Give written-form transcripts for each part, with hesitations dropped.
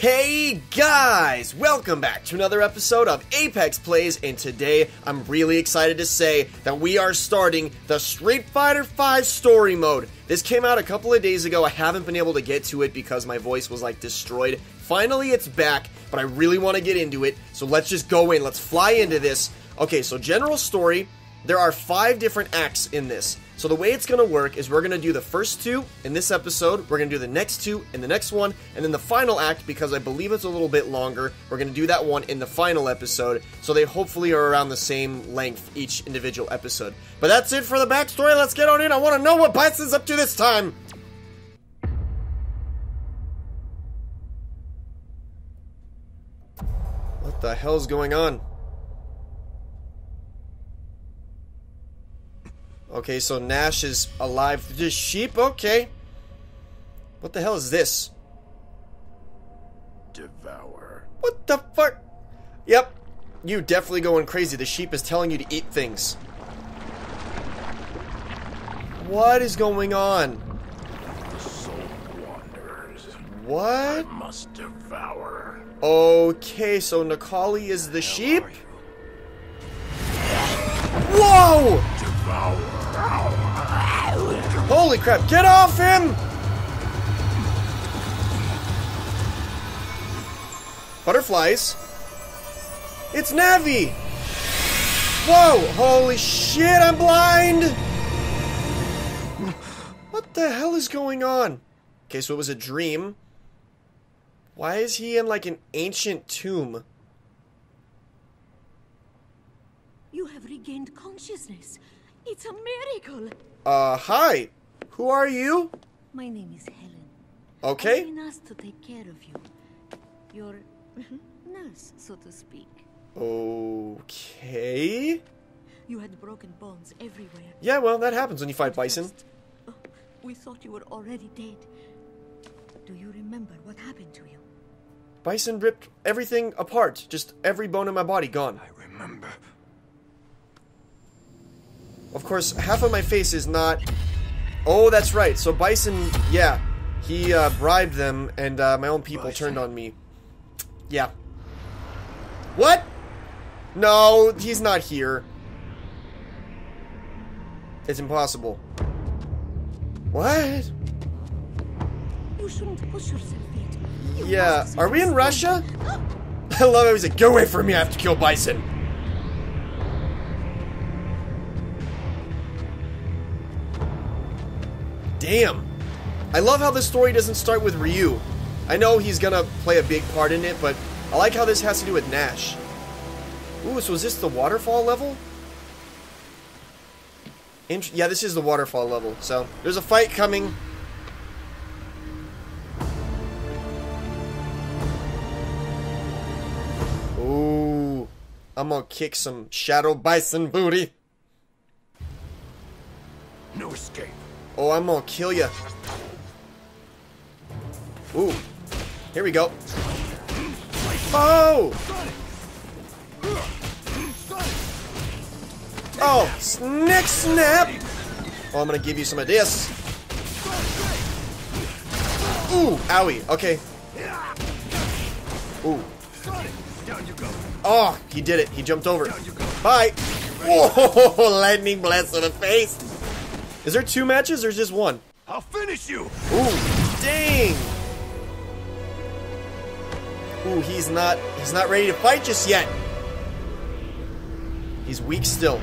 Hey guys! Welcome back to another episode of Apex Plays, and today I'm really excited to say that we are starting the Street Fighter V story mode. This came out a couple of days ago. I haven't been able to get to it because my voice was like destroyed. Finally it's back, but I really want to get into it, so let's just go in. Let's fly into this. Okay, so general story, there are 5 different acts in this. So the way it's going to work is we're going to do the first 2 in this episode, we're going to do the next 2 in the next one, and then the final act, because I believe it's a little bit longer, we're going to do that one in the final episode, so they hopefully are around the same length each individual episode. But that's it for the backstory. Let's get on in. I want to know what Bison's up to this time. What the hell's going on? Okay, so Nash is alive. The sheep? Okay. What the hell is this? Devour. What the fuck? Yep. You definitely going crazy. The sheep is telling you to eat things. What is going on? The soul wanders. What? I must devour. Okay, so Necalli is the sheep? Whoa! Devour. Holy crap, get off him! Butterflies? It's Navi! Whoa, holy shit, I'm blind! What the hell is going on? Okay, so it was a dream. Why is he in like an ancient tomb? You have regained consciousness. It's a miracle. Hi. Who are you? My name is Helen. Okay. I've been asked to take care of you. Your nurse, so to speak. Okay. You had broken bones everywhere. Yeah, well, that happens when you fight Bison. We thought you were already dead. Do you remember what happened to you? Bison ripped everything apart. Just every bone in my body gone. I remember. Of course, half of my face is not... Oh, that's right. So Bison, yeah. He bribed them, and my own people turned on me. Yeah. What? No, he's not here. It's impossible. What? You shouldn't push yourself yet. You Yeah. must Are we in stay Russia? strong. I love how he's like, get away from me, I have to kill Bison. Damn. I love how this story doesn't start with Ryu. I know he's gonna play a big part in it, but I like how this has to do with Nash. Ooh, so is this the waterfall level? Yeah, this is the waterfall level, so there's a fight coming. Ooh, I'm gonna kick some Shadow Bison booty. No escape. Oh, I'm gonna kill ya. Ooh, here we go. Oh! Oh, Snick Snap! Oh, I'm gonna give you some of this. Ooh, owie, okay. Ooh. Down you go. Oh, he did it. He jumped over. Bye. Whoa, lightning blast to the face. Is there 2 matches or is just 1? I'll finish you. Ooh, dang. Ooh, he's not ready to fight just yet. He's weak still.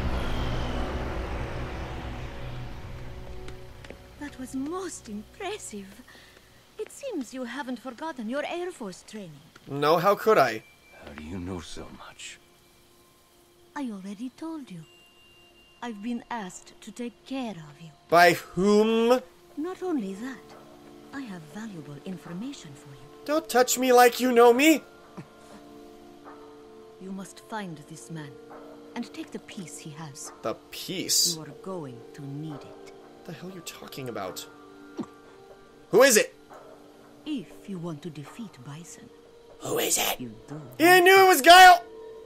That was most impressive. It seems you haven't forgotten your Air Force training. No, how could I? How do you know so much? I already told you. I've been asked to take care of you. By whom? Not only that, I have valuable information for you. Don't touch me like you know me. You must find this man and take the piece he has. The piece? You are going to need it. What the hell are you talking about? Who is it? If you want to defeat Bison, Who is it? you do. Yeah, I knew it was Guile.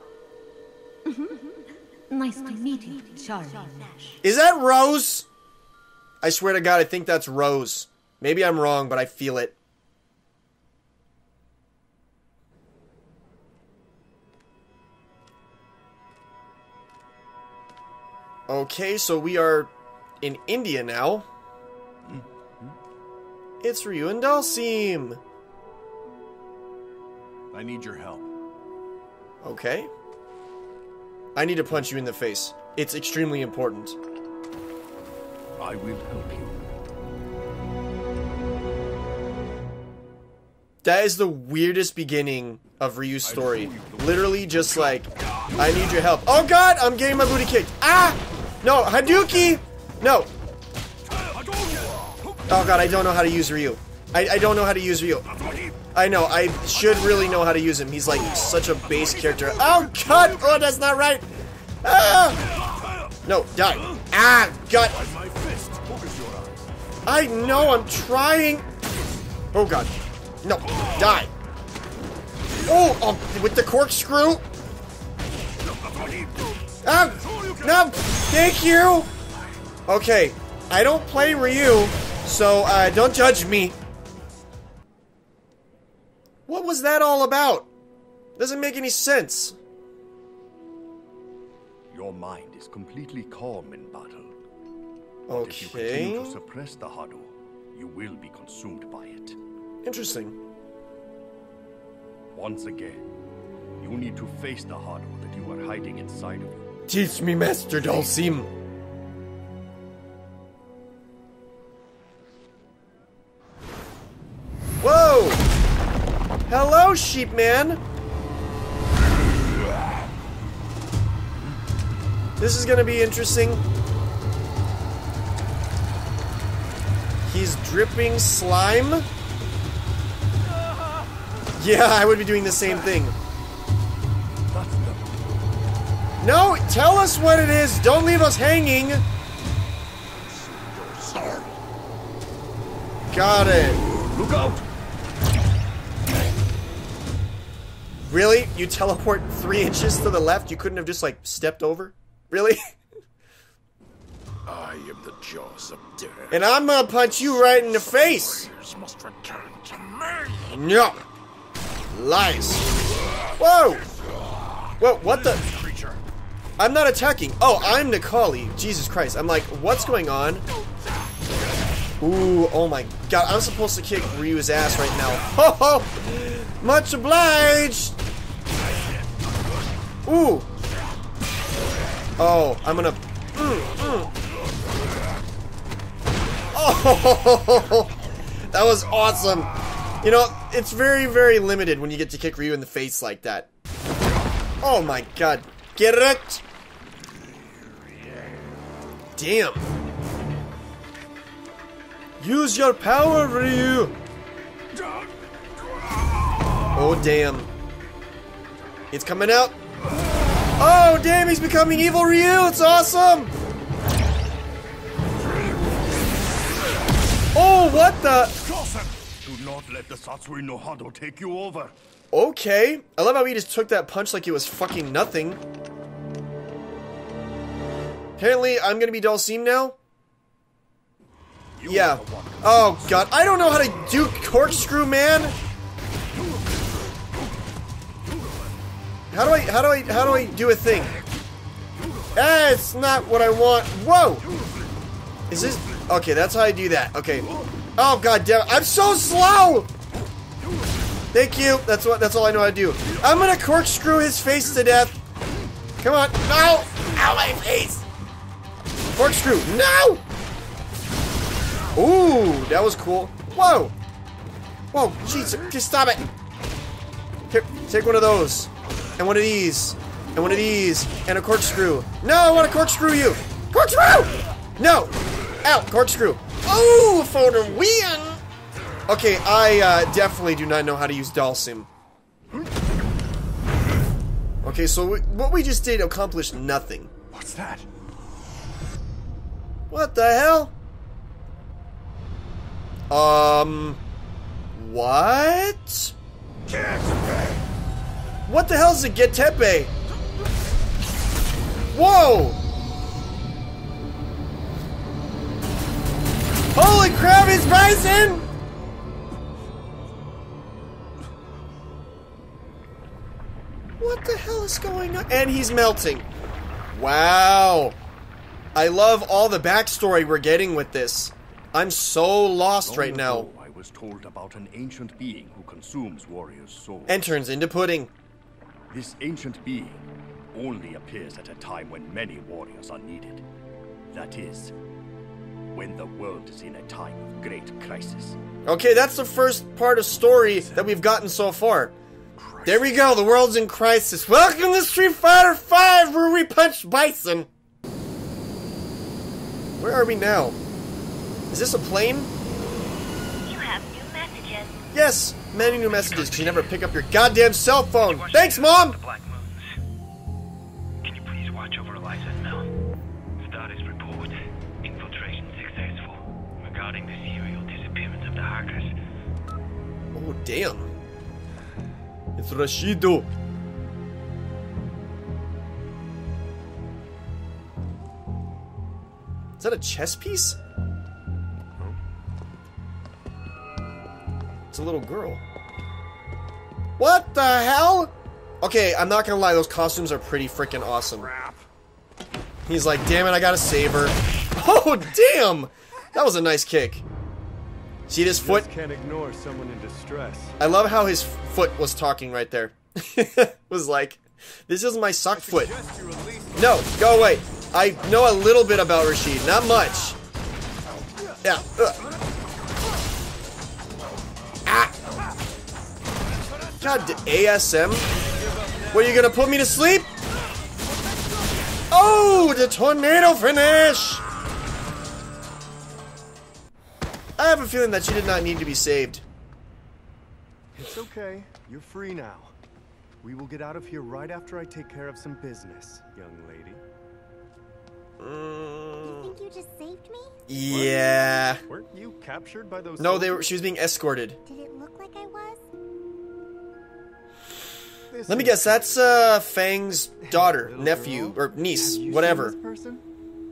Nice to meet you, Charlie Nash. Is that Rose? I swear to God, I think that's Rose. Maybe I'm wrong, but I feel it. Okay, so we are in India now. It's Ryu and Dhalsim. I need your help. Okay. I need to punch you in the face. It's extremely important. I will help you. That is the weirdest beginning of Ryu's story. Literally just like, I need your help. Oh god, I'm getting my booty kicked. Ah! No, Hadouken! No. Oh god, I don't know how to use Ryu. I don't know how to use Ryu. I know, I should really know how to use him. He's like such a base character. Oh god! Oh, that's not right! Ah! No, die. Ah, god. I know, I'm trying. Oh god. No, die. Oh, with the corkscrew. Ah, no, thank you. Okay, I don't play Ryu, so don't judge me. What was that all about? Doesn't make any sense. Your mind is completely calm in battle. But if you continue to suppress the Hado, you will be consumed by it. Interesting. Once again, you need to face the Hado that you are hiding inside of you. Teach me, Master Dhalsim. Whoa! Hello, sheep man. This is gonna be interesting. He's dripping slime. Yeah, I would be doing the same thing. No, tell us what it is. Don't leave us hanging. Got it. Look out! Really? You teleport 3 inches to the left? You couldn't have just, like, stepped over? Really? I am the jaws of death. And I'm gonna punch you right in the face. Must return to me. No. Lies. Whoa. Whoa, what the? Creature. I'm not attacking. Oh, I'm Necalli. Jesus Christ. I'm like, what's going on? Ooh, oh my god. I'm supposed to kick Ryu's ass right now. Ho ho! Much obliged! Ooh. Oh, I'm gonna... Oh, that was awesome. You know, it's very, very limited when you get to kick Ryu in the face like that. Oh my god. Get it? Damn. Use your power, Ryu. Oh, damn. It's coming out. Oh, damn, he's becoming evil Ryu. It's awesome. Oh, what the? Do not let the Satsui no Hado take you over. Okay. I love how he just took that punch like it was fucking nothing. Apparently, I'm gonna be Dhalsim now. Yeah. Oh god, I don't know how to do corkscrew, man. How do I do a thing? Ah, it's not what I want. Whoa! Is this okay? That's how I do that. Okay. Oh god damn it! I'm so slow. Thank you. That's all I know how to do. I'm gonna corkscrew his face to death. Come on! No! Ow, my face! Corkscrew! No! Ooh, that was cool. Whoa! Whoa! Jeez, just stop it! Here, take one of those, and one of these, and one of these, and a corkscrew. No, I want to corkscrew you. Corkscrew! No! Ow! Corkscrew! Ooh, for the win! Okay, I definitely do not know how to use Dhalsim. Okay, so what we just did accomplished nothing. What's that? What the hell? What? What the hell is a Getepe? Whoa! Holy crap, he's Bison! What the hell is going on? And he's melting. Wow. I love all the backstory we're getting with this. I'm so lost right now. I was told about an ancient being who consumes warriors' souls. And turns into pudding. This ancient being only appears at a time when many warriors are needed. That is, when the world is in a time of great crisis. Okay, that's the first part of story that we've gotten so far. There we go, the world's in crisis. Welcome to Street Fighter V, where we punch Bison. Where are we now? Is this a plane? You have new messages. Yes, many new messages, because you never pick up your goddamn cell phone. Thanks, Mom! The Black Moons. Can you please watch over Eliza and Mel? Status report. Infiltration successful. Regarding the serial disappearance of the hackers. Oh, damn. It's Rashido. Is that a chess piece? It's a little girl. What the hell? Okay, I'm not gonna lie, those costumes are pretty freaking awesome. He's like, damn it, I gotta save her. Oh, damn! That was a nice kick. See this foot? Can't ignore someone in distress. I love how his foot was talking right there. Was like, this is my suck foot. No, go away. I know a little bit about Rashid, not much. Yeah. Ah. God, ASM? What, are you gonna put me to sleep? Oh, the tornado finish! I have a feeling that she did not need to be saved. It's okay. You're free now. We will get out of here right after I take care of some business, young lady. You think you just saved me? Yeah. Weren't you captured by those No, soldiers? she was being escorted. Did it look like I was? Let me guess, that's Fang's daughter, nephew, or niece, Have you whatever. seen this person?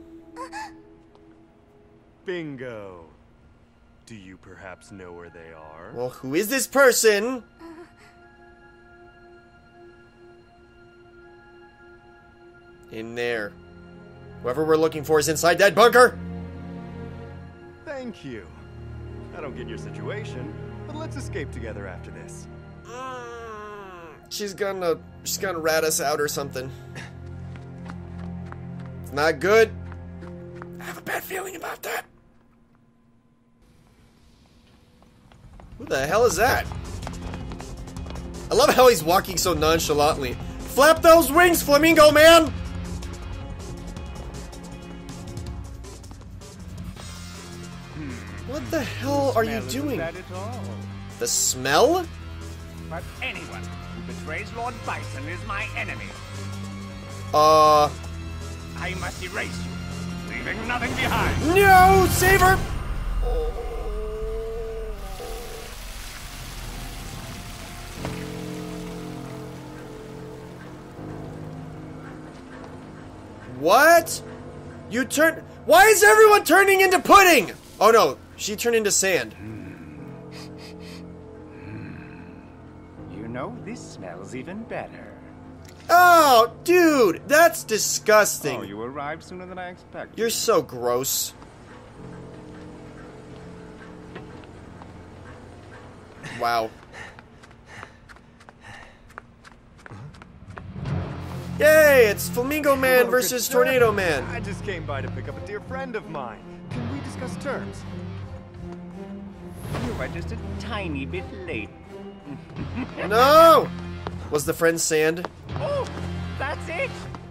Bingo. Do you perhaps know where they are? Well, who is this person? In there. Whoever we're looking for is inside that bunker! Thank you. I don't get your situation, but let's escape together after this. She's gonna rat us out or something. It's not good. I have a bad feeling about that. Who the hell is that? I love how he's walking so nonchalantly. Flap those wings, Flamingo Man! What the hell are you doing? The smell? But anyone who betrays Lord Bison is my enemy. I must erase you, leaving nothing behind. No! Save her! What? You turn... Why is everyone turning into pudding? Oh no, she turned into sand. You know, this smells even better. Oh, dude, that's disgusting. Oh, you arrived sooner than I expected. You're so gross. Wow. Yay, it's Flamingo Man Hello, versus good sir. Tornado Man. I just came by to pick up a dear friend of mine. Can we discuss terms? You are just a tiny bit late. No! Was the friend sand? Oh, that's it.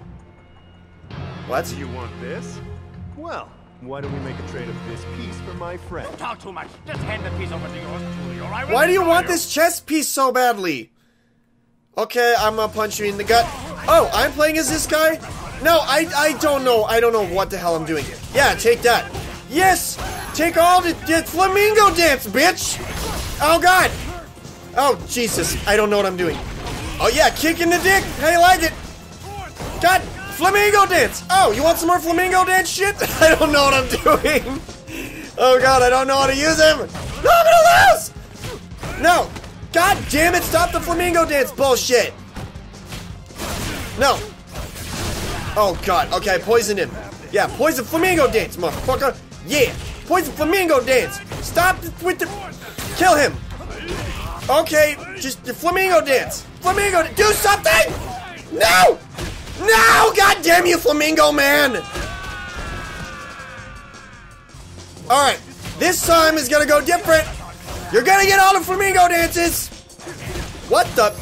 What? Do you want this? Well, why don't we make a trade of this piece for my friend? Don't talk too much. Just hand the piece over to yours truly, or I will Why do you destroy want this chess piece so badly? Okay, I'm gonna punch you in the gut. Oh, I'm playing as this guy? No, I don't know. I don't know what the hell I'm doing. Yeah, take that. Yes! Take all the flamingo dance, bitch! Oh, God! Oh, Jesus. I don't know what I'm doing. Oh, yeah, kick in the dick. How you like it? God, flamingo dance! Oh, you want some more flamingo dance shit? I don't know what I'm doing. Oh, God, I don't know how to use him. No, I'm gonna lose! No! God damn it, stop the flamingo dance bullshit! No. Oh, God. Okay, I poisoned him. Yeah, poison flamingo dance, motherfucker. Yeah, poison flamingo dance. Stop with the... Kill him. Okay, just the flamingo dance. Flamingo, do something! No! No! God damn you, flamingo man! Alright, this time is gonna go different. You're gonna get all the flamingo dances. What the...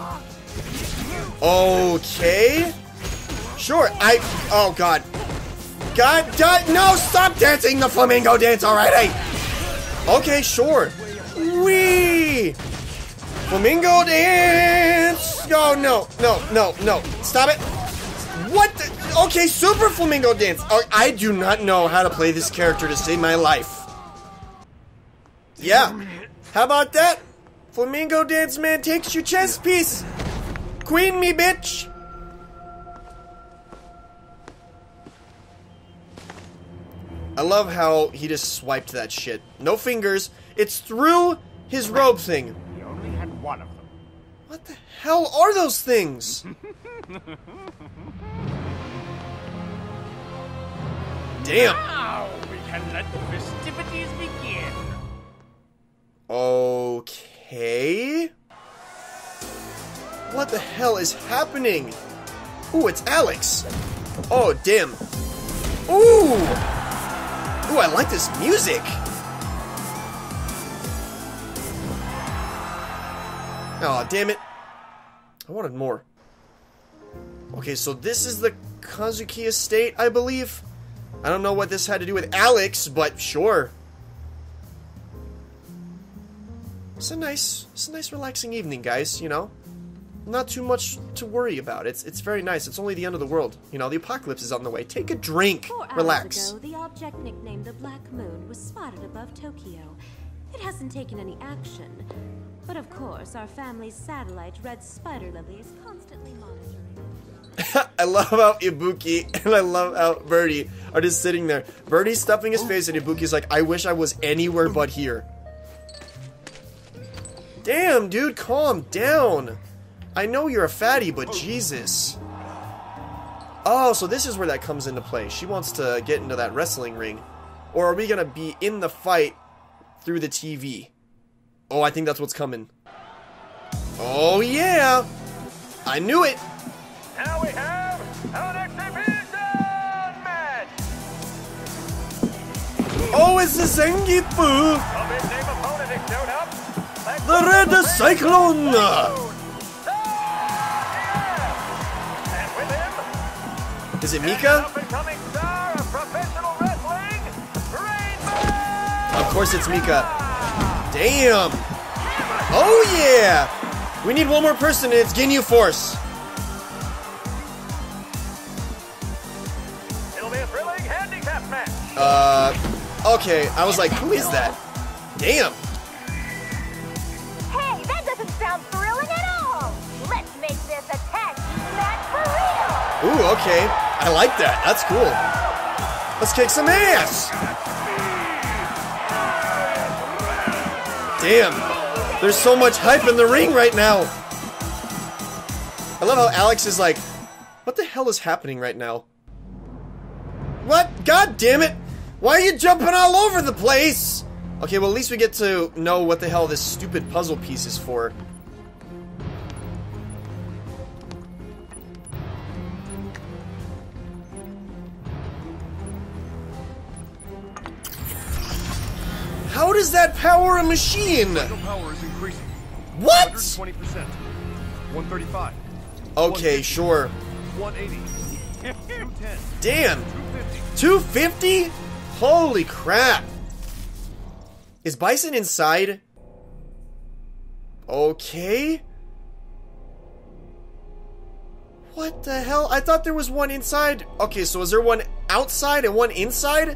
Okay. Sure, oh god. God, no, stop dancing the flamingo dance already! Okay, sure. Wee! Flamingo dance! Oh, no. Stop it. What the? Okay, super flamingo dance. Oh, I do not know how to play this character to save my life. Yeah. How about that? Flamingo dance man takes your chess piece. Queen me, bitch. I love how he just swiped that shit. No fingers. It's through his robe thing. He only had one of them. What the hell are those things? Damn. Now we can let the festivities begin. Okay. What the hell is happening? Ooh, it's Alex. Oh, damn. Ooh. Ooh, I like this music. Oh, damn it. I wanted more. Okay, so this is the Kazuki estate, I believe. I don't know what this had to do with Alex, but sure. It's a nice relaxing evening, guys, you know? Not too much to worry about. It's very nice. It's only the end of the world. You know, the apocalypse is on the way. Take a drink. 4 hours Relax. ago, the object nicknamed the Black Moon was spotted above Tokyo. It hasn't taken any action. But of course, our family's satellite, Red Spider Lily, is constantly monitoring. I love how Ibuki and I love how Birdie are just sitting there. Birdie's stuffing his face and Ibuki's like, I wish I was anywhere but here. Damn, dude, calm down. I know you're a fatty, but Jesus. Oh, so this is where that comes into play. She wants to get into that wrestling ring. Or are we gonna be in the fight through the TV? Oh, I think that's what's coming. Oh, yeah. I knew it. Now we have an exhibition match. Oh, it's the Zangief. A big name opponent has shown up. The Red Cyclone. And with him, Is it Mika? up-and-coming star of professional wrestling, Rainbow. Of course it's Mika. Damn. Oh, yeah. We need one more person, and it's Ginyu Force. It'll be a thrilling handicap match. Okay. I was like, who is that? Damn. Hey, that doesn't sound thrilling at all! Let's make this a tag team match for real! Ooh, okay. I like that. That's cool. Let's kick some ass. Damn. There's so much hype in the ring right now. I love how Alex is like, what the hell is happening right now? What? God damn it. Why are you jumping all over the place? Okay, well, at least we get to know what the hell this stupid puzzle piece is for. How does that power a machine? Power is increasing. What? 120%. 135. Okay, sure. 180. 210. Damn. 250. 250? Holy crap. Is Bison inside? Okay. What the hell? I thought there was one inside. Okay, so is there one outside and one inside?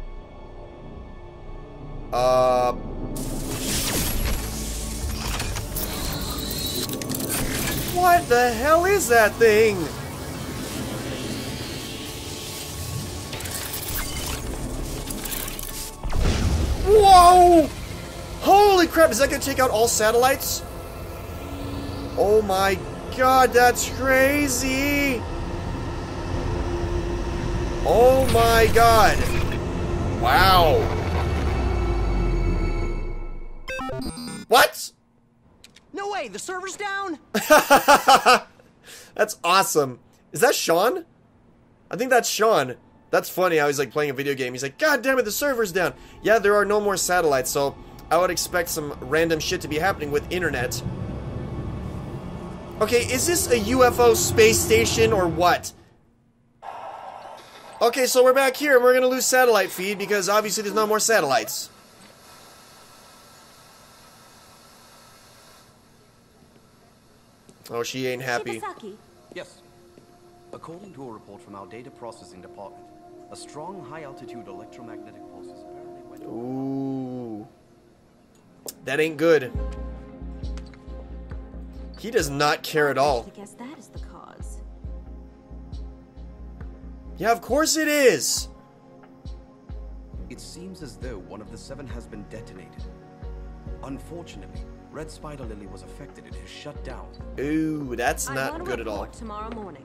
What the hell is that thing? Whoa! Holy crap, is that gonna take out all satellites? Oh my god, that's crazy! Oh Oh my god. Wow. What? No way, the server's down? That's awesome. Is that Sean? I think that's Sean. That's funny how he's like playing a video game. He's like, God damn it, the server's down. Yeah, there are no more satellites, so I would expect some random shit to be happening with internet. Okay, is this a UFO space station or what? Okay, so we're back here and we're gonna lose satellite feed because obviously there's no more satellites. Oh, she ain't happy. Shibasaki. Yes. According to a report from our data processing department, a strong high-altitude electromagnetic pulse is apparently went. Ooh. That ain't good. He does not care at all. I guess that is the cause. Yeah, of course it is. It seems as though one of the 7 has been detonated. Unfortunately, Red Spider Lily was affected and is shut down. Ooh, that's not good at all. Tomorrow morning.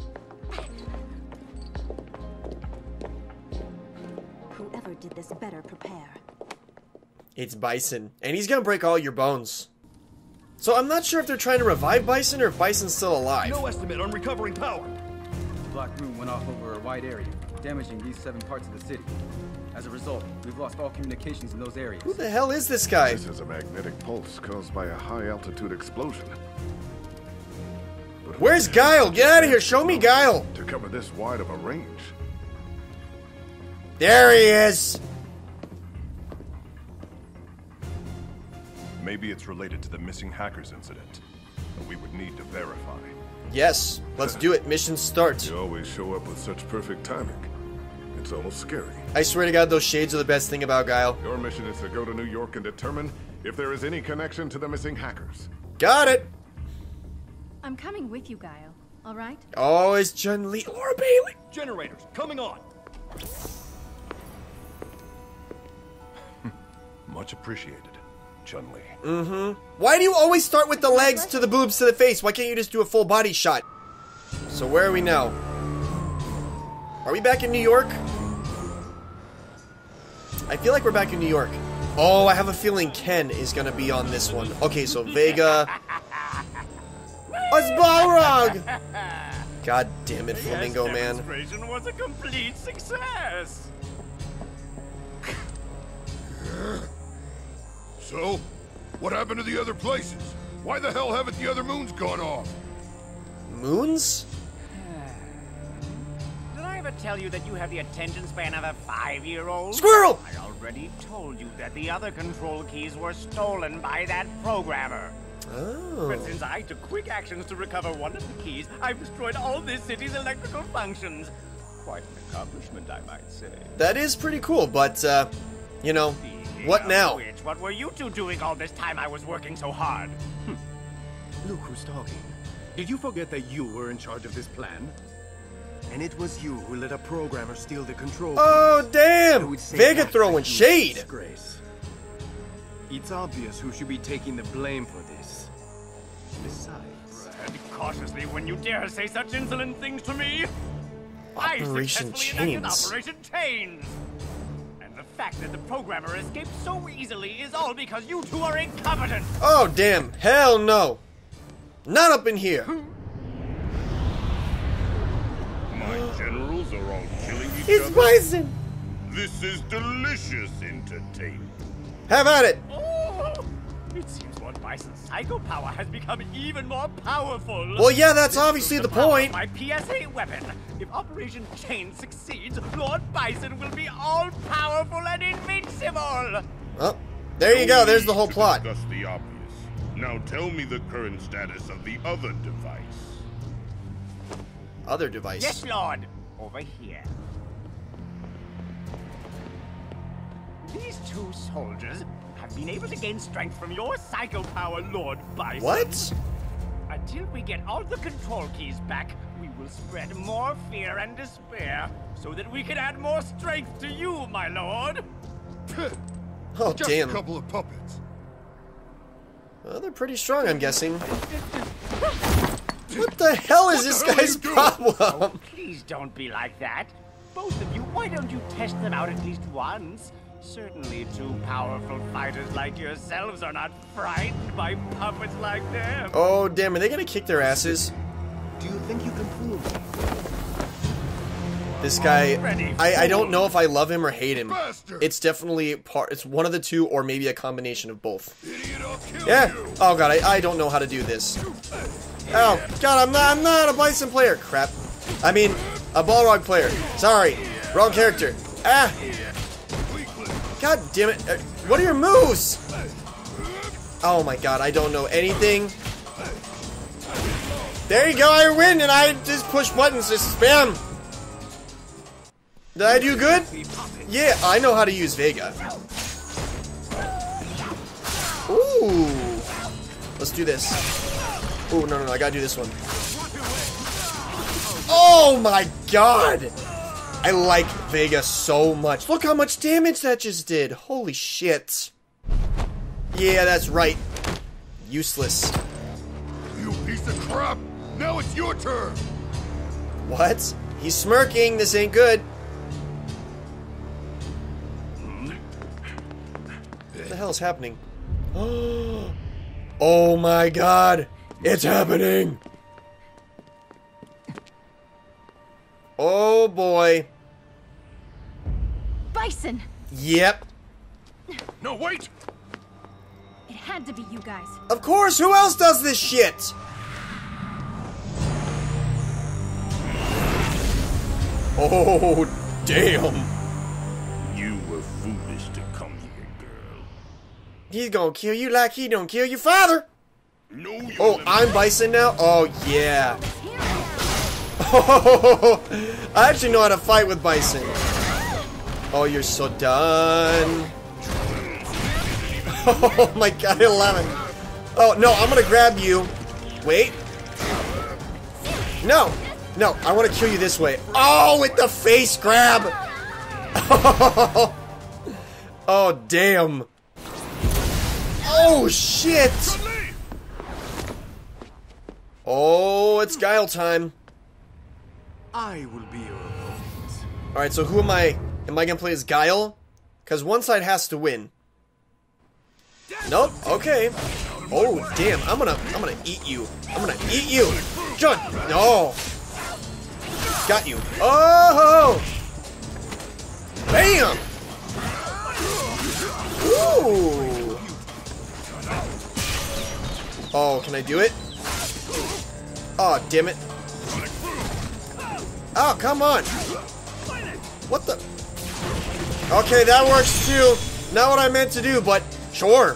Whoever did this better prepare. It's Bison, and he's gonna break all your bones. So I'm not sure if they're trying to revive Bison or if Bison's still alive. No estimate on recovering power. The Black Moon went off over a wide area, damaging these 7 parts of the city. As a result, we've lost all communications in those areas. Who the hell is this guy? This is a magnetic pulse caused by a high-altitude explosion. But where's Guile? Get out of here! Show me Guile! To cover this wide of a range. There he is! Maybe it's related to the missing hackers incident. But we would need to verify. Yes, let's do it. Mission start. You always show up with such perfect timing. It's almost scary. I swear to God, those shades are the best thing about Guile. Your mission is to go to New York and determine if there is any connection to the missing hackers. Got it! I'm coming with you, Guile. All right? Oh, it's Chun-Li or Bailey. Generators, coming on. Much appreciated, Chun-Li. Mm-hmm. Why do you always start with the legs to the boobs to the face? Why can't you just do a full body shot? So where are we now? Are we back in New York? I feel like we're back in New York. Oh, I have a feeling Ken is gonna be on this one. Okay, so Vega. Oh, it's Balrog! God damn it, Flamingo Man. The demonstration was a complete success. So, what happened to the other places? Why the hell haven't the other moons gone off? Moons? Did I ever tell you that you have the attention span of a 5-year-old? Squirrel! I already told you that the other control keys were stolen by that programmer. Oh. But since I took quick actions to recover one of the keys, I've destroyed all this city's electrical functions. Quite an accomplishment, I might say. That is pretty cool, but, you know, what now? What were you two doing all this time I was working so hard? Look who's talking. Did you forget that you were in charge of this plan? And it was you who let a programmer steal the control. Oh, damn! Vega throwing shade! Disgrace. It's obvious who should be taking the blame for this. Besides... Tread cautiously when you dare say such insolent things to me! Operation I successfully enacted Chains. Operation Chains! And the fact that the programmer escaped so easily is all because you two are incompetent! Oh, damn. Hell no. Not up in here. My generals are all killing each It's other. Bison. This is delicious entertainment. Have at it. Oh! It seems Lord Bison's psycho power has become even more powerful! Well, yeah, that's This obviously is the power point. of my PSA weapon! If Operation Chain succeeds, Lord Bison will be all-powerful and invincible! Oh, there you go. There's the whole plot. Discuss the obvious. Now tell me the current status of the other device. Other device. Yes, Lord! Over here. These 2 soldiers have been able to gain strength from your psycho power, Lord Bison. What? Until we get all the control keys back, we will spread more fear and despair, so that we can add more strength to you, my lord. Oh, Just damn. a couple of puppets. Well, they're pretty strong, I'm guessing. What the hell is this guy's problem? Please don't be like that. both of you, why don't you test them out at least once? Certainly two powerful fighters like yourselves are not frightened by puppets like them. Oh, damn, are they gonna kick their asses? Do you think you can fool me? This guy, I don't know if I love him or hate him. It's definitely it's one of the two, or maybe a combination of both. Yeah. Oh god, I don't know how to do this. Oh god, I'm not a Bison player. Crap. I mean, a Balrog player. Sorry, wrong character. Ah. God damn it! What are your moves? Oh my god, I don't know anything. There you go, I win, and I just push buttons, just spam. Did I do good? Yeah, I know how to use Vega. Ooh. Let's do this. Ooh, no, I gotta do this one. Oh my god! I like Vega so much. Look how much damage that just did. Holy shit. Yeah, that's right. Useless. You piece of crap! Now it's your turn! What? He's smirking. This ain't good. What the hell is happening? Oh my god. It's happening. Oh boy. Bison! Yep. No, wait! It had to be you guys. Of course, who else does this shit? Oh, damn. You were foolish to come here, girl. He's gonna kill you like he don't kill your father. No, oh, I'm Bison now? Oh, yeah. Oh, I actually know how to fight with Bison. Oh, you're so done. Oh my god, I love it. Oh, no, I'm gonna grab you. Wait. No, I want to kill you this way. Oh, with the face grab. Oh, damn. Oh, shit. Oh, it's Guile time. I will be your opponent. Alright, so who am I? Am I gonna play as Guile? Because one side has to win. Nope, okay. Oh, damn, I'm gonna eat you. I'm gonna eat you. John, no. Got you. Oh! Bam! Ooh. Oh, can I do it? Oh, damn it. Oh, come on. What the? Okay, that works too. Not what I meant to do, but sure.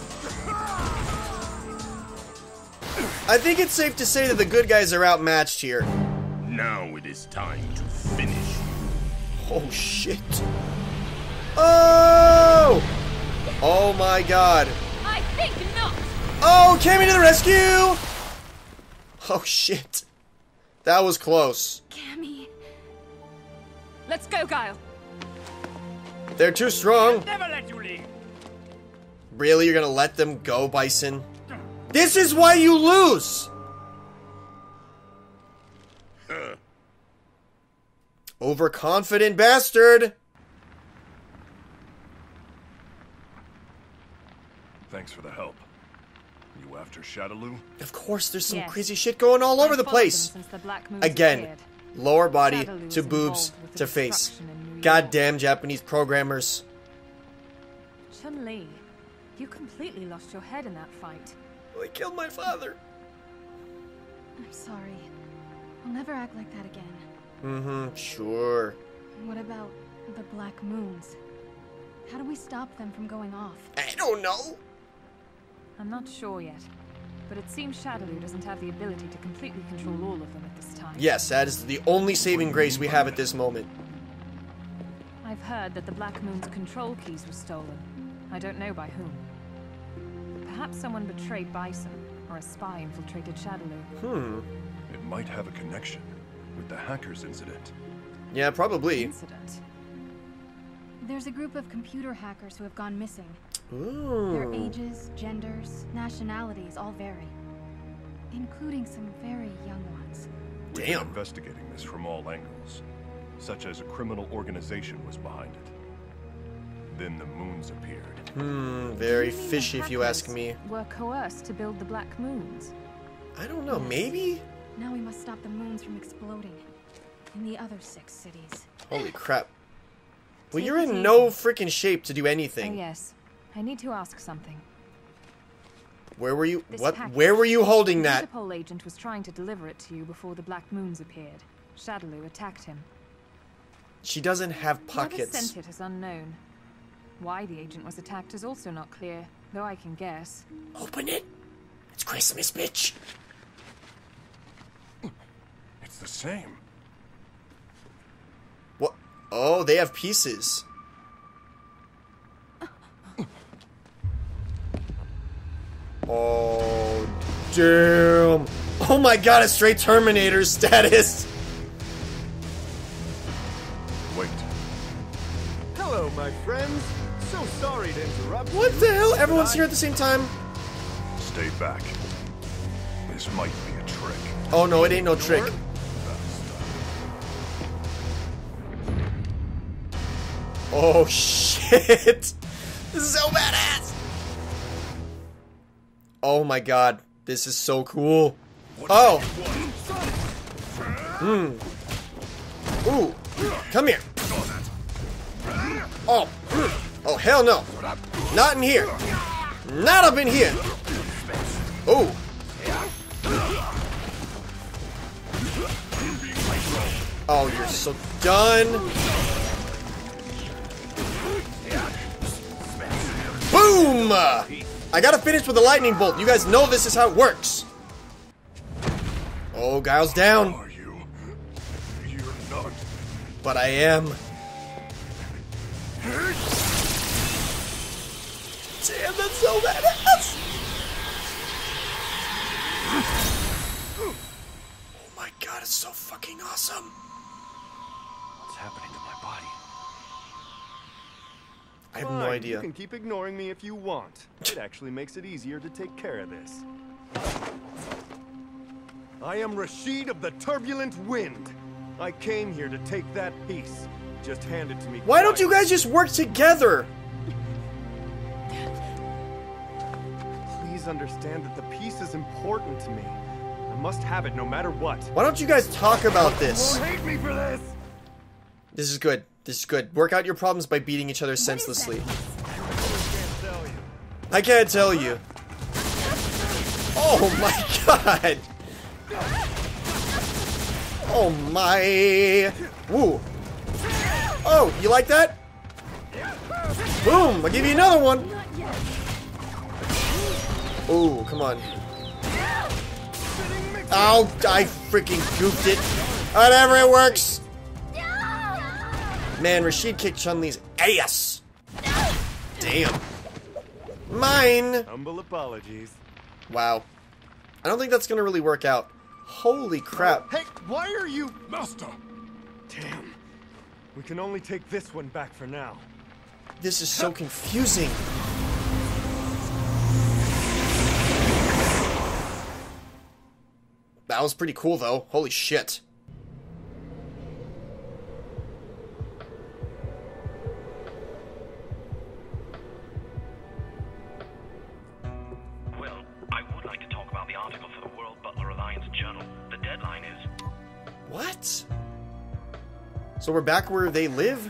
I think it's safe to say that the good guys are outmatched here. Now it is time to finish. Oh, shit. Oh! Oh my god. I think not. Oh, Cammy to the rescue! Oh, shit. That was close. Cammy. Let's go, Guile. They're too strong. Never let you leave. Really? You're gonna let them go, Bison? This is why you lose! Overconfident bastard! Thanks for the help. You after Shadaloo? Of course, there's some Yes. crazy shit going all over the place. Since the Black Moons Again, appeared. lower body Shadaloo to was boobs involved with the to face. destruction in New York. Goddamn Japanese programmers. Chun-Li, you completely lost your head in that fight. They killed my father. I'm sorry. I'll never act like that again. Mm-hmm, sure. What about the Black Moons? How do we stop them from going off? I don't know. I'm not sure yet, but it seems Shadaloo doesn't have the ability to completely control all of them at this time. Yes, that is the only saving grace we have at this moment. I've heard that the Black Moon's control keys were stolen. I don't know by whom. Perhaps someone betrayed Bison, or a spy infiltrated Shadaloo. It might have a connection with the hackers incident. Yeah, probably. Incident. There's a group of computer hackers who have gone missing. Ooh. Their ages, genders, nationalities all vary, including some very young ones. We've been investigating this from all angles. such as a criminal organization was behind it. Then the moons appeared. Very fishy if you ask me. Were coerced to build the Black Moons. I don't know, maybe? Now we must stop the moons from exploding in the other 6 cities. Holy crap. Well, you're in no freaking shape to do Oh anything. yes. I need to ask something. Where were you? This What? package. Where were you holding The that? Interpol agent was trying to deliver it to you before the Black Moons appeared. Shadaloo attacked him. She doesn't have Whoever pockets. sent it is unknown. Why the agent was attacked is also not clear, though I can guess. Open it. It's Christmas, bitch. It's the same. What? Oh, they have pieces. Oh, damn. Oh my god, a straight Terminator status. Wait. Hello, my friends. So sorry to interrupt. What the hell? Everyone's here at the same time? Stay back. This might be a trick. Oh no, it ain't no trick. Oh shit. This is so badass. Oh my god. This is so cool. Oh. Ooh. Come here. Oh. Oh, hell no. Not in here. Not up in here. Ooh. Oh, you're so done. Boom! I gotta finish with a lightning bolt. You guys know this is how it works. Oh, Guile's down. Are you? You're not. But I am. Damn, that's so badass. Oh my god, it's so fucking awesome. What's happening to my body? I have no idea. You can keep ignoring me if you want. It actually makes it easier to take care of this. I am Rashid of the Turbulent Wind. I came here to take that piece. Just hand it to me. Why don't you guys just work together? Please understand that the piece is important to me. I must have it no matter what. Why don't you guys talk about this? You won't hate me for this. This is good. This is good. Work out your problems by beating each other senselessly. I can't tell you. Oh my god! Oh my! Woo! Oh, you like that? Boom! I'll give you another one! Ooh, come on. Oh, I freaking goofed it. Whatever, it works. Man, Rashid kicked Chun-Li's ass. Damn. Mine. Humble apologies. Wow. I don't think that's gonna really work out. Holy crap. Hey, why are you... Master! Damn. We can only take this one back for now. This is so confusing. That was pretty cool, though. Holy shit. Well, I would like to talk about the article for the World Butler Alliance Journal. The deadline is... What? So we're back where they live?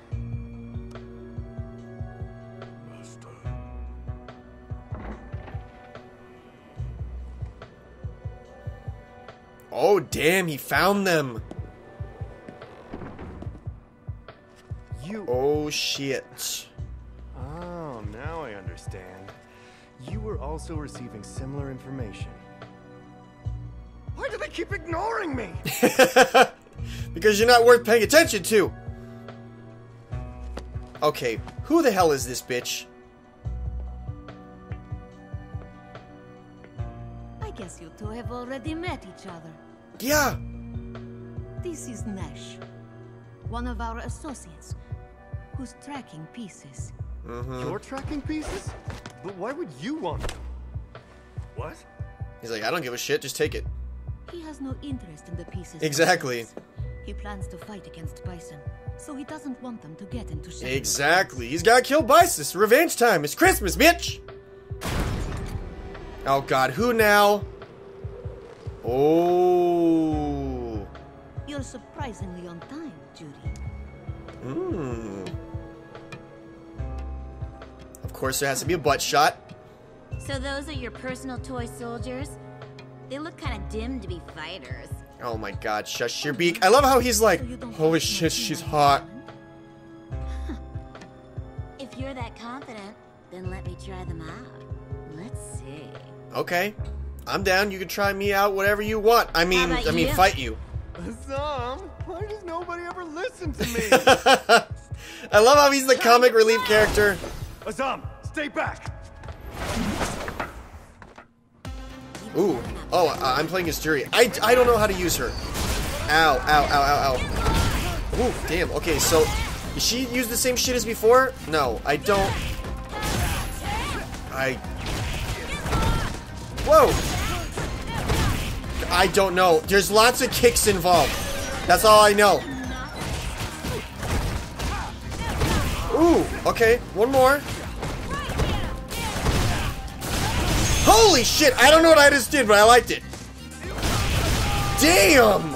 Oh, damn, he found them. Oh, shit. Oh, now I understand. You were also receiving similar information. Why do they keep ignoring me? Because you're not worth paying attention to. Okay, who the hell is this bitch? I guess you two have already met each other. Yeah. This is Nash, one of our associates, who's tracking pieces. You're tracking pieces? But why would you want them? What? He's like, I don't give a shit, just take it. He has no interest in the pieces. Exactly. He plans to fight against Bison, so he doesn't want them to get into Shadowloo. Exactly. He's got to kill Bison. It's revenge time. It's Christmas, bitch. Oh god, who now? Oh. You're surprisingly on time, Judy. Of course, there has to be a butt shot. So those are your personal toy soldiers? They look kind of dim to be fighters. Oh my god, shush your beak. I love how he's like, holy shit, she's hot. If you're that confident, then let me try them out. Let's see. Okay. I'm down. You can try me out whatever you want. I mean, fight you. Azam, why does nobody ever listen to me? I love how he's the comic relief character. Azam, stay back. Ooh. Oh, I'm playing Asteria. I don't know how to use her. Ow, ow, ow, ow, ow. Ooh, damn. Okay, so does she use the same shit as before? No, I don't. Whoa! I don't know. There's lots of kicks involved. That's all I know. Ooh, okay. One more. Holy shit! I don't know what I just did, but I liked it. Damn!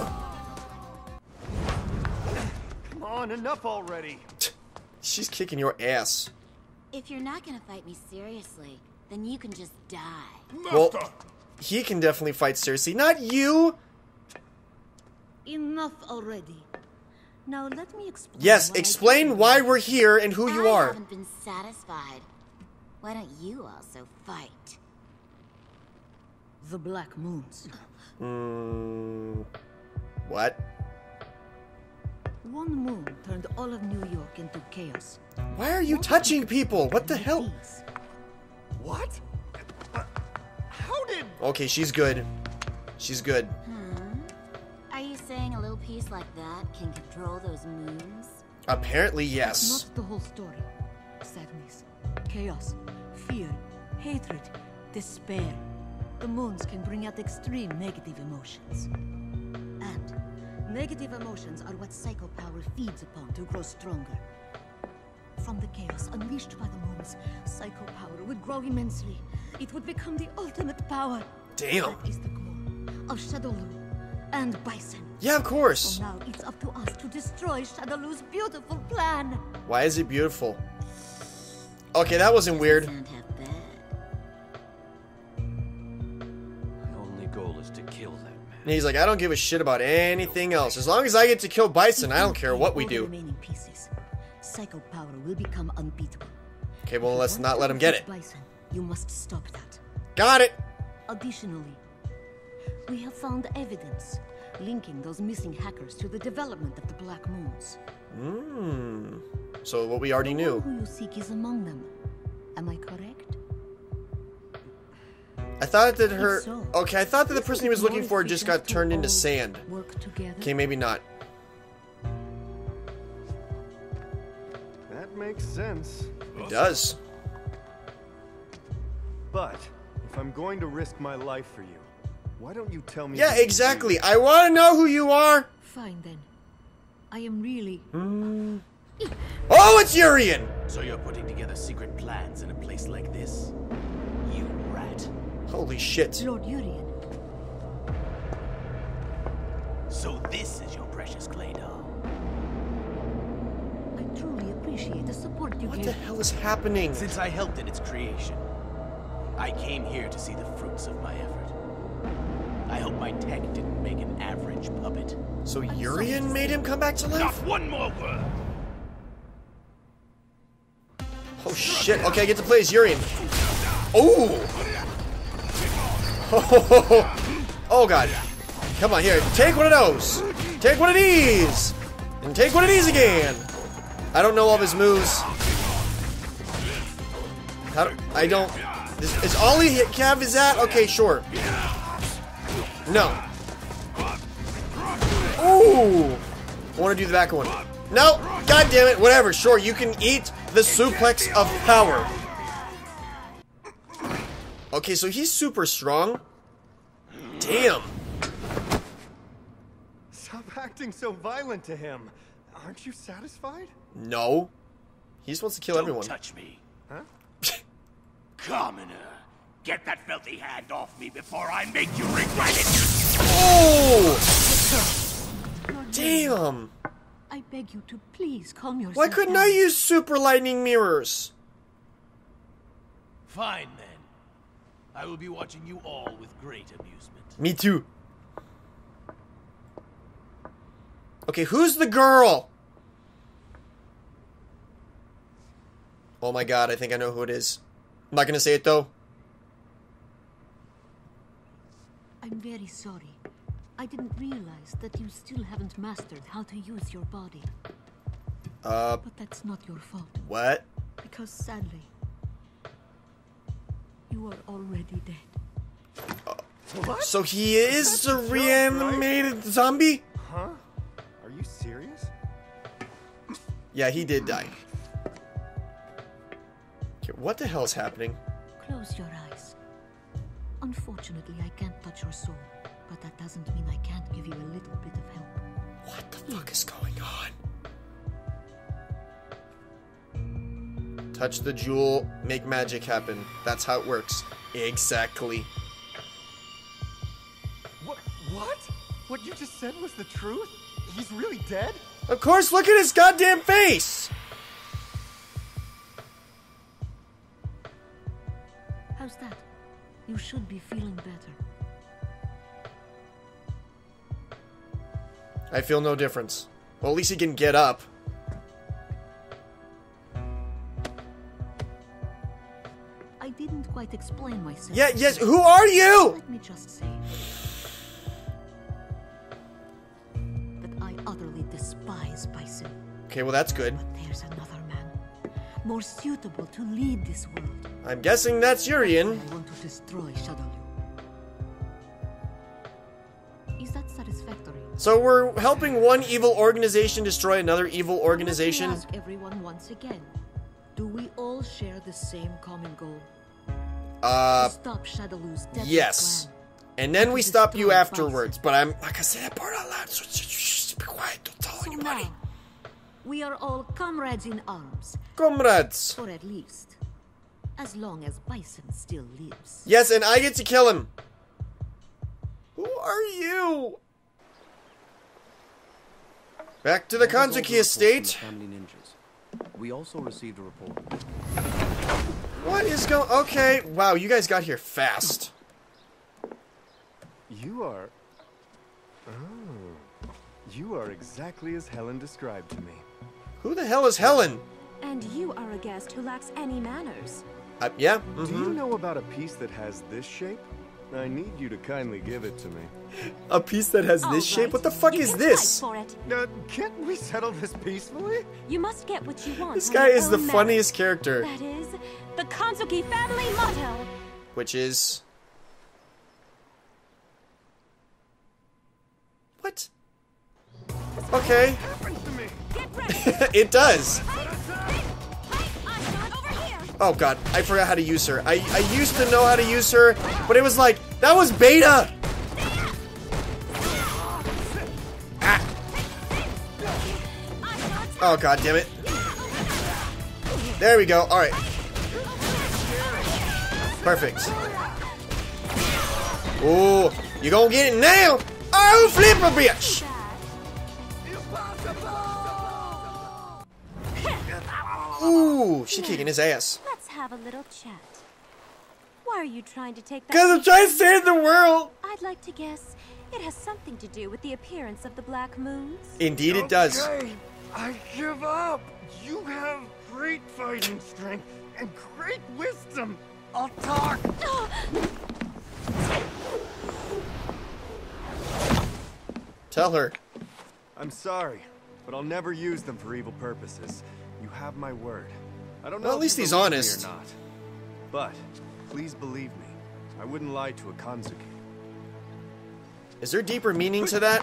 Come on, enough already. She's kicking your ass. If you're not gonna fight me seriously, then you can just die. Well, he can definitely fight seriously. Not you! Enough already. Now let me explain. Yes, explain why we're here and who you are. I haven't been satisfied. Why don't you also fight? The Black Moons. What? One moon turned all of New York into chaos. Why are you touching people? What the hell? What? How did... Okay, she's good. She's good. Are you saying a little piece like that can control those moons? Apparently, yes. Not the whole story. Sadness, chaos, fear, hatred, despair. The moons can bring out extreme negative emotions. And negative emotions are what psycho power feeds upon to grow stronger. From the chaos unleashed by the moons, psycho power would grow immensely. It would become the ultimate power. Damn. That is the goal of Shadowloo and Bison. Yeah, of course. So now it's up to us to destroy Shadowloo's beautiful plan. Why is it beautiful? Okay, that wasn't weird. My only goal is to kill that man. And he's like, I don't give a shit about anything else. As long as I get to kill Bison, I don't care what we do. Remaining pieces, psycho power will become unbeatable. Okay, well, let's not let him get it. Bison, you must stop that. Got it. Additionally, we have found evidence linking those missing hackers to the development of the Black Moons. So what we already knew. Who you seek is among them. Am I correct? I thought that her... Okay, I thought that the person he was looking for just got turned into sand. Okay, maybe not. That makes sense. It does. But if I'm going to risk my life for you, why don't you tell me? Yeah, exactly. I want to know who you are. Fine then. I am really... Oh, it's Urien! So you're putting together secret plans in a place like this? You rat. Holy shit. Lord Urien. So this is your precious clay doll. I truly appreciate the support you gave. What the hell is happening? Since I helped in its creation, I came here to see the fruits of my effort. I hope my tech didn't make an average puppet. So Urien made him come back to life? Not one more word! Oh shit, okay, I get to play as Urien. Oh! Oh god. Come on, here, take one of those! Take one of these! And take one of these again! I don't know all of his moves. I don't... Is all he have is that? Okay, sure. No. Ooh! I want to do the back one. No! God damn it! Whatever. Sure, you can eat the suplex of power. Okay, so he's super strong. Damn. Stop acting so violent to him. Aren't you satisfied? No. He just wants to kill everyone. Don't touch me. Huh? Commoner, get that filthy hand off me before I make you regret it! Oh! Damn! I beg you to please calm yourself Why couldn't down. I use super lightning mirrors? Fine, then. I will be watching you all with great amusement. Me too. Okay, who's the girl? Oh my god, I think I know who it is. I'm not gonna say it though. I'm very sorry. I didn't realize that you still haven't mastered how to use your body. But that's not your fault. What? Because sadly, you are already dead. What? So he is a reanimated zombie? Huh? Are you serious? Yeah, he did die. Okay, what the hell is happening? Close your eyes. Unfortunately, I can't touch your soul, but that doesn't mean I can't give you a little bit of help. What the fuck is going on? Touch the jewel, make magic happen. That's how it works. Exactly. What? What you just said was the truth? He's really dead? Of course, look at his goddamn face! How's that? You should be feeling better. I feel no difference. Well, at least he can get up. I didn't quite explain myself. Yeah, yes, who are you? Let me just say that I utterly despise Bison. Okay, well that's good. But there's another man, more suitable to lead this world. I'm guessing that's Urien. I want to destroy Shadowloo. Is that satisfactory? So we're helping one evil organization destroy another evil organization? Let me ask everyone once again. Do we all share the same common goal? To stop Shadowloo's deadly yes. plan. And then we stop you afterwards, but I'm not gonna say that part out loud, so just be quiet, don't tell anybody. Now, we are all comrades in arms. Comrades. Or at least, as long as Bison still lives. Yes, and I get to kill him. Who are you? Back to the Kanzuki estate. Family ninjas. We also received a report. What is going? Okay, wow, you guys got here fast. You are... Oh. You are exactly as Helen described to me. Who the hell is Helen? And you are a guest who lacks any manners. Yeah. Do you know about a piece that has this shape? I need you to kindly give it to me. A piece that has this shape? What the fuck is this? For it. Can't we settle this peacefully? You must get what you want. This guy is the funniest character. That is the Kanzuki family motto. Which is... What? Okay. It does. Oh god, I forgot how to use her. I used to know how to use her, but it was like, that was beta! Ah. Oh god damn it. There we go, alright. Perfect. Ooh, you gonna get it now? Oh, flip a bitch! Ooh, she kicking his ass. Let's have a little chat. Why are you trying to take that? Because I'm trying to save the world! I'd like to guess it has something to do with the appearance of the Black Moons. Indeed it does. Okay, I give up. You have great fighting strength and great wisdom. I'll talk. Tell her. I'm sorry, but I'll never use them for evil purposes. You have my word. I don't know Well, at if least you he's believe me honest. or not, but please believe me. I wouldn't lie to a Kanzuki. Is there deeper meaning to that?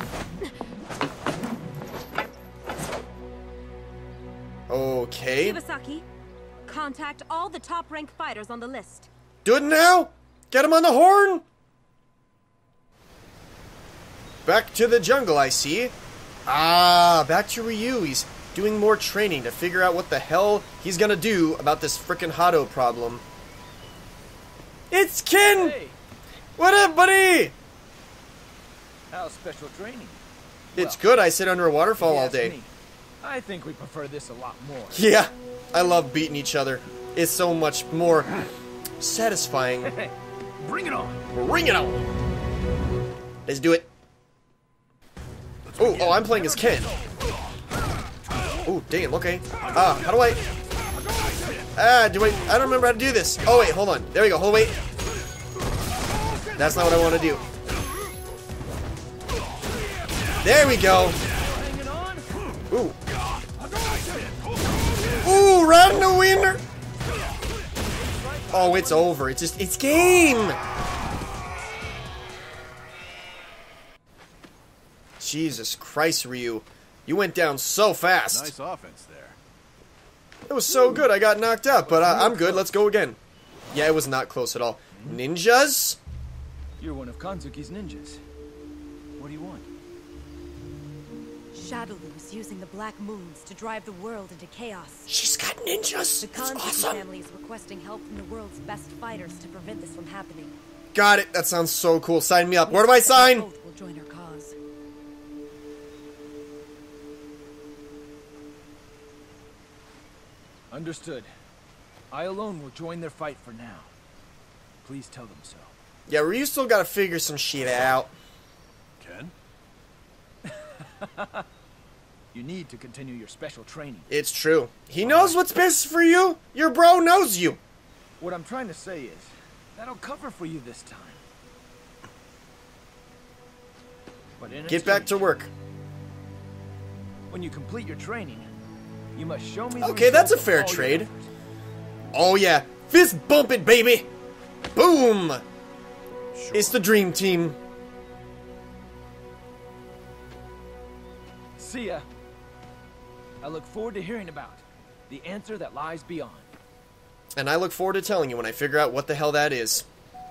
Okay. Shibasaki, contact all the top-rank fighters on the list. Do it now! Get him on the horn! Back to the jungle, I see. Ah, back to Ryu. He's doing more training to figure out what the hell he's gonna do about this frickin' Hado problem. It's Ken! Hey. What up, buddy? How's special training? It's good. I sit under a waterfall all day. Me, I think we prefer this a lot more. Yeah, I love beating each other. It's so much more satisfying. Bring it on. Bring it on. Let's do it. Oh, I'm playing as Ken. Oh, damn, okay. How do I... I don't remember how to do this. Oh, wait, hold on. There we go, hold, wait. That's not what I want to do. There we go. Ooh. Ooh, right in the winner. Oh, it's over. It's game. Jesus Christ, Ryu. You went down so fast. Nice offense there. It was so good, I got knocked out, but I'm good. Let's go again. Yeah, it was not close at all. Ninjas? You're one of Kanzuki's ninjas. What do you want? Shadaloo is using the Black Moons to drive the world into chaos. She's got ninjas. The That's Kanzuki awesome. family is requesting help from the world's best fighters to prevent this from happening. Got it. That sounds so cool. Sign me up. Where do I sign? Both will join our cause. Understood. I alone will join their fight for now. Please tell them so. Yeah, Ryu still gotta figure some shit out. Ken? You need to continue your special training. It's true. He knows what's best for you. Your bro knows you. What I'm trying to say is, that'll cover for you this time. But in Get back to work. When you complete your training, you must show me the Okay, that's a results of fair all your trade. efforts. Oh yeah. Fist bump it, baby. Boom. It's the dream team. See ya. I look forward to hearing about the answer that lies beyond. And I look forward to telling you when I figure out what the hell that is.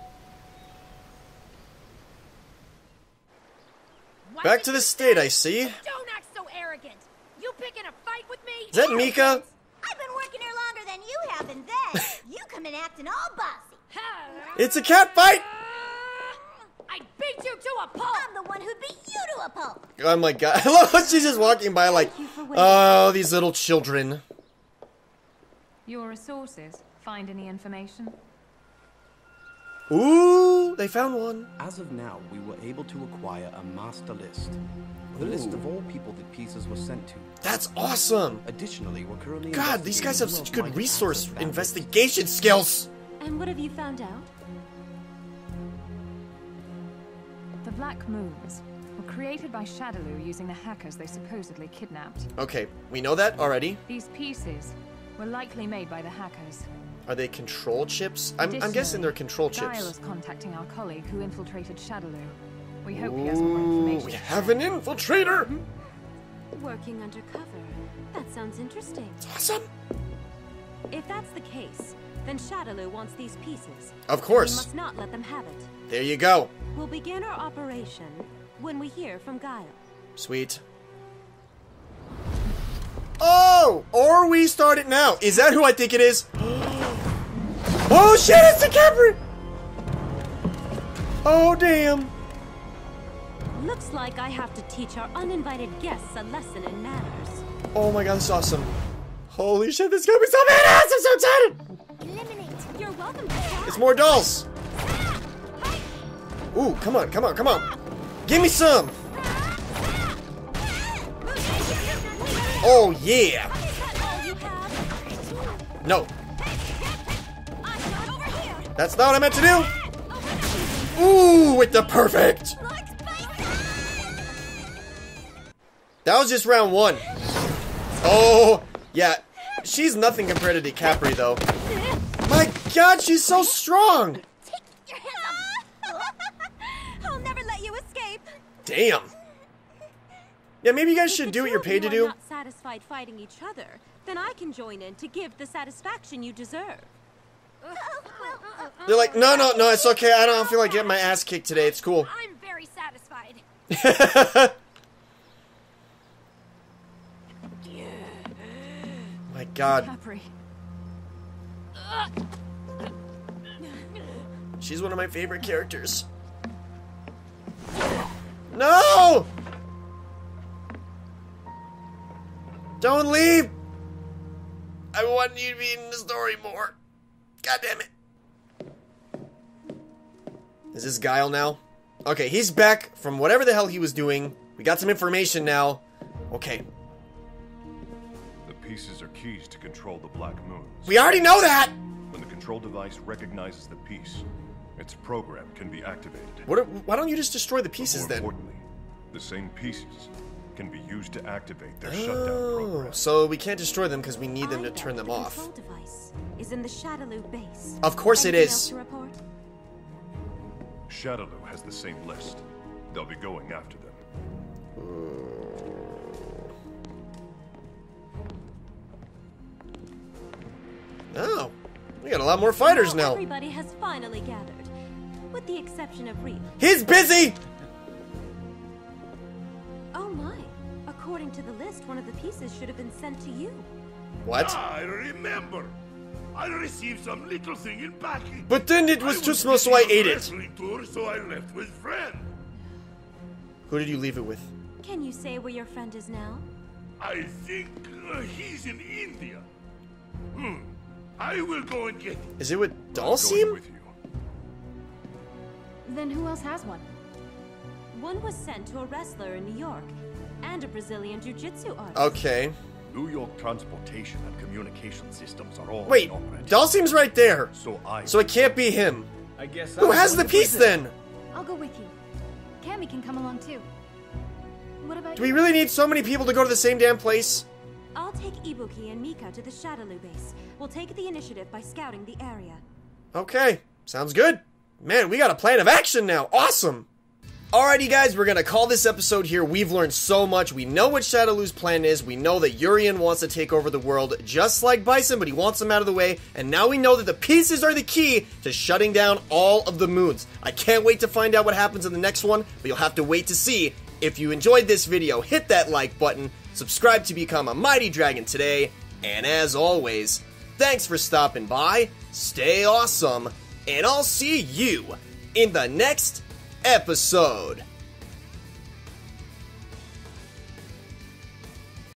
Back to the state, I see. Don't act so arrogant. You picking a fight with me? Is that Mika? I've been working here longer than you have, and then you come in acting all bossy. It's a cat fight! I beat you to a pulp. I'm the one who beat you to a pulp. Oh my god. I love how she's just walking by like, oh, these little children. Your resources. Find any information? Ooh, they found one. As of now, we were able to acquire a master list. The list of all people that pieces were sent to. That's awesome. Additionally, we're currently God, these guys have such good investigating resource who might have investigation skills. And what have you found out? The Black Moons were created by Shadaloo using the hackers they supposedly kidnapped. Okay, we know that already. These pieces were likely made by the hackers. Are they control chips? I'm guessing they're control Dial chips. is contacting our colleague who infiltrated Shadaloo. We hope he has more information. We have an infiltrator! Working undercover. That sounds interesting. It's awesome. If that's the case, then Shadaloo wants these pieces. Of course. We must not let them have it. There you go. We'll begin our operation when we hear from Guile. Sweet. Oh! Or we start it now. Is that who I think it is? Oh shit, it's the Capri! Oh damn. Looks like I have to teach our uninvited guests a lesson in manners. Oh my god, this is awesome. Holy shit, this is gonna be so badass! I'm so excited! Eliminate. You're welcome. It's more dolls. Ooh, come on, come on, come on. Give me some. Oh yeah. No. That's not what I meant to do. Ooh, with the perfect. That was just round one. Oh, yeah. She's nothing compared to DiCaprio, though. My god, she's so strong. I'll never let you escape. Damn. Yeah, maybe you guys should do what you're paid to do. If not satisfied fighting each other, then I can join in to give the satisfaction you deserve. They're like, no, no, no, it's okay. I don't feel like getting my ass kicked today. It's cool. I'm very satisfied. My God. Capri. She's one of my favorite characters. No! Don't leave! I want you to be in the story more. God damn it. Is this Guile now? Okay, he's back from whatever the hell he was doing. We got some information now. Okay. The pieces are keys to control the Black Moons. We already know that! When the control device recognizes the piece, its program can be activated. Why don't you just destroy the pieces then? More importantly, the same pieces can be used to activate their shutdown program. So we can't destroy them because we need them to turn them off. The control device is in the Shadaloo base. Of course it Anything is. else to report? Shadaloo has the same list. They'll be going after them. Oh, we got a lot more fighters now. Everybody has finally gathered, with the exception of Reef. He's busy! Oh my. According to the list, one of the pieces should have been sent to you. What? I remember. I received some little thing in packing. But then it was too small, so I ate it. Tour, so I left with friend. Who did you leave it with? Can you say where your friend is now? I think he's in India. I will go and get him. Is it with Dhalsim? Then who else has one? One was sent to a wrestler in New York, and a Brazilian jiu-jitsu artist. Okay. New York transportation and communication systems are all Wait, Dhalsim's right there. So it can't be him. I guess Who has the piece then? I'll go with you. Cammy can come along too. What about Do we really need so many people to go to the same damn place? I'll take Ibuki and Mika to the Shadaloo base. We'll take the initiative by scouting the area. Okay, sounds good. Man, we got a plan of action now. Awesome. Alrighty guys, we're gonna call this episode here. We've learned so much. We know what Shadaloo's plan is. We know that Urien wants to take over the world just like Bison, but he wants them out of the way. And now we know that the pieces are the key to shutting down all of the moons. I can't wait to find out what happens in the next one, but you'll have to wait to see. If you enjoyed this video, hit that like button, subscribe to become a Mighty Dragon today, and as always, thanks for stopping by, stay awesome, and I'll see you in the next episode.